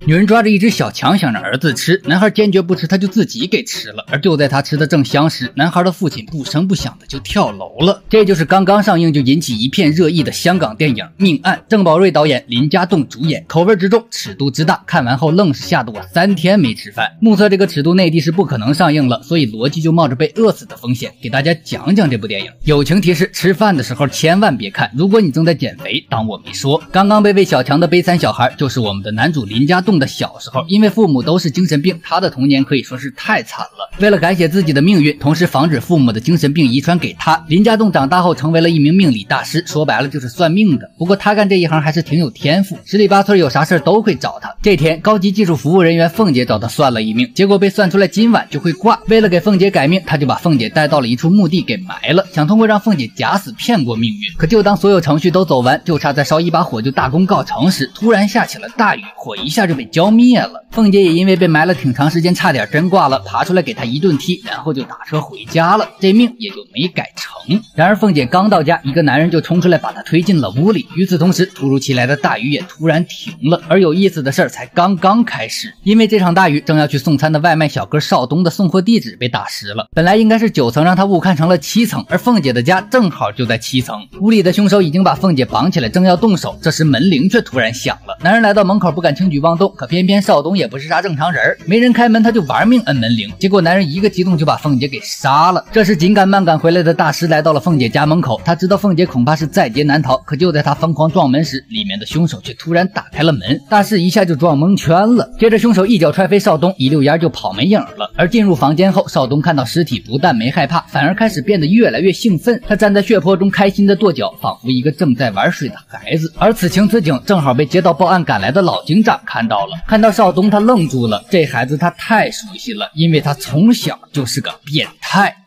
女人抓着一只小强想让儿子吃，男孩坚决不吃，他就自己给吃了。而就在他吃的正香时，男孩的父亲不声不响的就跳楼了。这就是刚刚上映就引起一片热议的香港电影《命案》，郑宝瑞导演，林家栋主演，口味之重，尺度之大，看完后愣是吓得我3天没吃饭。目测这个尺度内地是不可能上映了，所以逻辑就冒着被饿死的风险，给大家讲讲这部电影。友情提示：吃饭的时候千万别看，如果你正在减肥，当我没说。刚刚被喂小强的悲惨小孩就是我们的男主林家栋的小时候，因为父母都是精神病，他的童年可以说是太惨了。为了改写自己的命运，同时防止父母的精神病遗传给他，林家栋长大后成为了一名命理大师，说白了就是算命的。不过他干这一行还是挺有天赋，十里八村有啥事都会找他。这天，高级技术服务人员凤姐找他算了一命，结果被算出来今晚就会挂。为了给凤姐改命，他就把凤姐带到了一处墓地给埋了，想通过让凤姐假死骗过命运。可就当所有程序都走完，就差再烧一把火就大功告成时，突然下起了大雨，火一下就被浇灭了。凤姐也因为被埋了挺长时间，差点真挂了，爬出来给他一顿踢，然后就打车回家了，这命也就没改成。然而凤姐刚到家，一个男人就冲出来把她推进了屋里。与此同时，突如其来的大雨也突然停了。而有意思的事儿才刚刚开始，因为这场大雨，正要去送餐的外卖小哥邵东的送货地址被打湿了，本来应该是9层，让他误看成了7层，而凤姐的家正好就在7层。屋里的凶手已经把凤姐绑起来，正要动手，这时门铃却突然响了。男人来到门口不敢轻举妄动，可偏偏邵东也不是啥正常人，没人开门他就玩命摁门铃，结果男人一个激动就把凤姐给杀了。这时紧赶慢赶回来的大师来到了凤姐家门口，他知道凤姐恐怕是在劫难逃，可就在他疯狂撞门时，里面的凶手却突然打开了门，大师一下就撞蒙圈了。接着凶手一脚踹飞邵东，一溜烟就跑没影了。而进入房间后，邵东看到尸体不但没害怕，反而开始变得越来越兴奋，他站在血泊中开心的跺脚，仿佛一个正在玩水的孩子。而此情此景正好被接到报案赶来的老警长看到了，看到邵东他愣住了，这孩子他太熟悉了，因为他从小就是个变态。